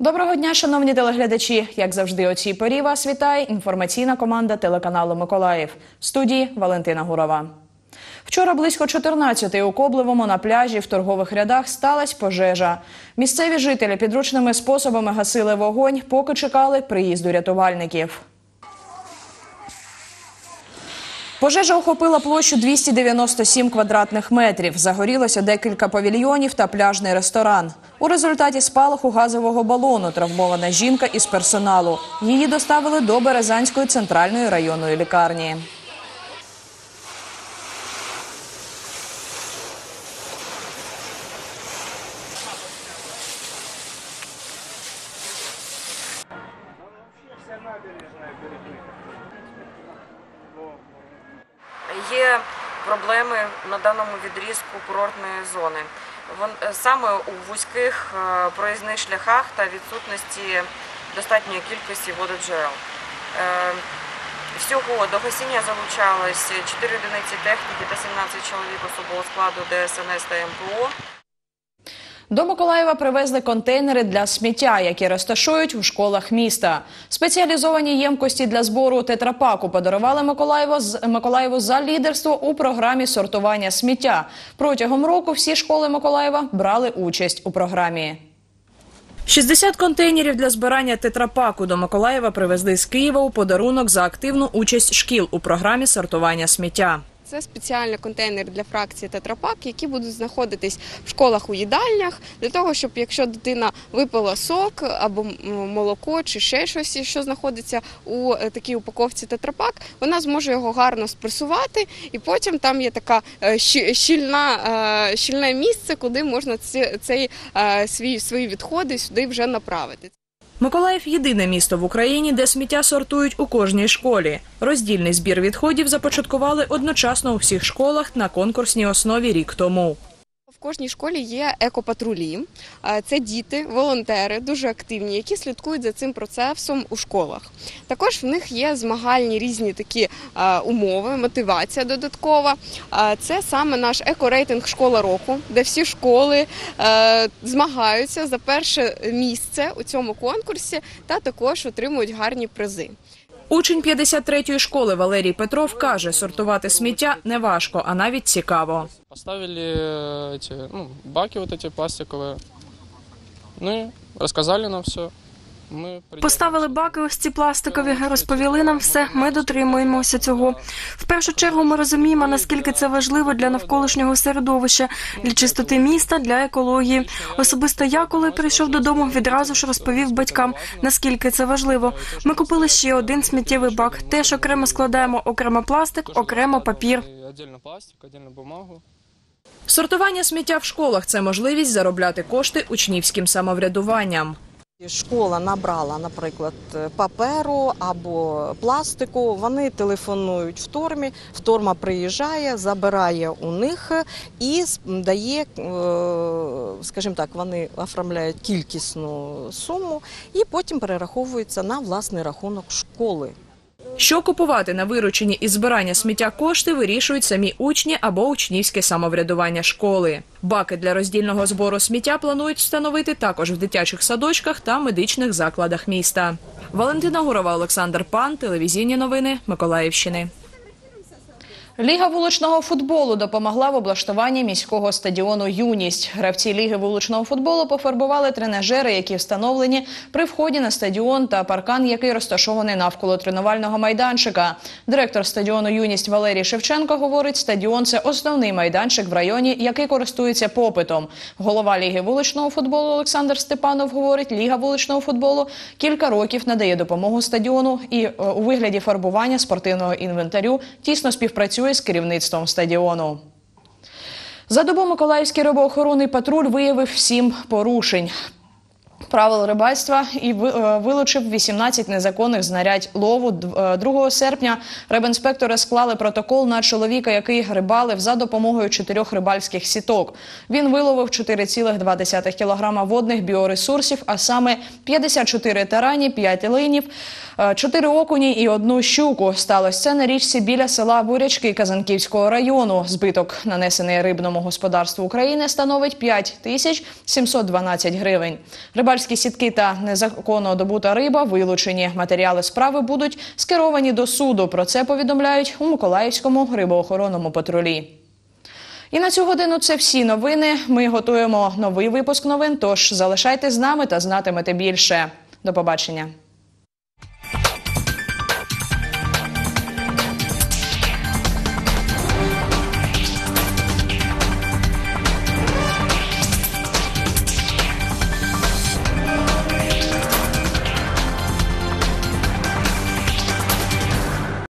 Доброго дня, шановні телеглядачі! Як завжди, о цій порі вас вітає інформаційна команда телеканалу «Миколаїв». В студії Валентина Гурова. Вчора близько 14-ї у Коблевому на пляжі в торгових рядах сталася пожежа. Місцеві жителі підручними способами гасили вогонь, поки чекали приїзду рятувальників. Пожежа охопила площу 297 квадратних метрів. Загорілося декілька павільйонів та пляжний ресторан. У результаті спалаху газового балону травмована жінка із персоналу. Її доставили до Березанської центральної районної лікарні. Є проблеми на даному відрізку курортної зони. Саме у вузьких проїзних шляхах та відсутності достатньої кількості вододжерел. Всього до гасіння залучалось 4 одиниці техніки та 17 чоловік особового складу ДСНС та МПО. До Миколаєва привезли контейнери для сміття, які розташують у школах міста. Спеціалізовані ємкості для збору тетрапаку подарували Миколаєву за лідерство у програмі сортування сміття. Протягом року всі школи Миколаєва брали участь у програмі. 60 контейнерів для збирання тетрапаку до Миколаєва привезли з Києва у подарунок за активну участь шкіл у програмі сортування сміття. Це спеціальний контейнер для фракції тетрапак, які будуть знаходитись в школах у їдальнях, для того, щоб якщо дитина випила сок або молоко чи ще щось, що знаходиться у такій упаковці тетрапак, вона зможе його гарно спресувати, і потім там є така щільне місце, куди можна свої відходи сюди вже направити. Миколаїв – єдине місто в Україні, де сміття сортують у кожній школі. Роздільний збір відходів започаткували одночасно у всіх школах на конкурсній основі рік тому. В кожній школі є екопатрулі. Це діти, волонтери, дуже активні, які слідкують за цим процесом у школах. Також в них є змагальні різні такі умови, мотивація додаткова. Це саме наш екорейтинг «Школа року», де всі школи змагаються за перше місце у цьому конкурсі та також отримують гарні призи. Учень 53-ї школи Валерій Петров каже, сортувати сміття не важко, а навіть цікаво. Поставили баки пластикові, і розказали нам все. Поставили баки ось ці пластикові, розповіли нам все, ми дотримуємося цього. В першу чергу ми розуміємо, наскільки це важливо для навколишнього середовища, для чистоти міста, для екології. Особисто я, коли прийшов додому, відразу ж розповів батькам, наскільки це важливо. Ми купили ще один сміттєвий бак, теж окремо складаємо, окремо пластик, окремо папір. Сортування сміття в школах – це можливість заробляти кошти учнівським самоврядуванням. Школа набрала, наприклад, паперу або пластику, вони телефонують втормі, вторма приїжджає, забирає у них і дає, скажімо так, вони оформляють кількісну суму і потім перераховуються на власний рахунок школи. Що купувати на виручені із збирання сміття кошти вирішують самі учні або учнівське самоврядування школи. Баки для роздільного збору сміття планують встановити також в дитячих садочках та медичних закладах міста. Валентина Гурова, Олександр Пан, телевізійні новини Миколаївщини. Ліга вуличного футболу допомогла в облаштуванні міського стадіону «Юність». Гравці Ліги вуличного футболу пофарбували тренажери, які встановлені при вході на стадіон та паркан, який розташований навколо тренувального майданчика. Директор стадіону «Юність» Валерій Шевченко говорить, стадіон – це основний майданчик в районі, який користується попитом. Голова Ліги вуличного футболу Олександр Степанов говорить, Ліга вуличного футболу кілька років надає допомогу стадіону і у вигляді фарбування спортивного інвентарю тісно співпрацює з керівництвом стадіону. За добу Миколаївський рибоохоронний патруль виявив 7 порушень правил рибальства і вилучив 18 незаконних знарядь лову. 2 серпня рибінспектори склали протокол на чоловіка, який рибалив за допомогою 4 рибальських сіток. Він виловив 4,2 кг водних біоресурсів, а саме 54 тарані, 5 линів, 4 окуні і 1 щуку. Сталося це на річці біля села Бурячки Казанківського району. Збиток, нанесений рибному господарству України, становить 5712 гривень. Рибальські сітки та незаконно добута риба вилучені. Матеріали справи будуть скеровані до суду. Про це повідомляють у Миколаївському рибоохоронному патрулі. І на цю годину це всі новини. Ми готуємо новий випуск новин, тож залишайтесь з нами та знатимете більше. До побачення.